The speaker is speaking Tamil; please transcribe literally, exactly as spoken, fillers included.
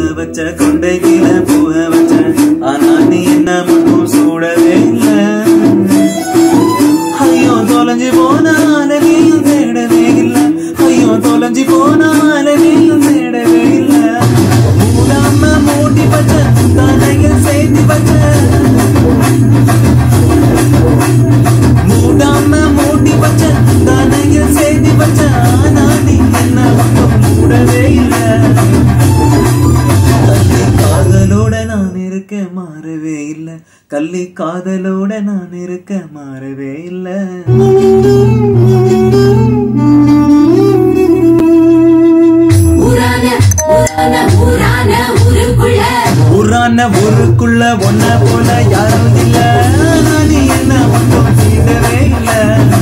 வச்ச கொண்டையில பூவ வச்ச ஆனா நீ என்ன மட்டும் சூடவே இல்ல ஐயோ தொலைஞ்சு போனால நீயும் தேடவே இல்ல ஐயோ தொலைஞ்சு போனால நீயும் தேடவே இல்ல மூடாம மூடி வச்ச தலையில் சேர்த்து வச்ச மூடாம மூடி வச்ச தலையில் சேர்த்து வச்ச ஆனா நீ என்ன மட்டும் மூடவே இல்ல கள்ளி காதலோட நான் இருக்க மாறவே இல்ல கள்ளி காதலோட நான் இருக்க மாறவே இல்ல ஊரான ஊருக்குள்ள ஒன்ன போல யாரும் இல்ல நீ என்ன மட்டும் செய்தவே இல்ல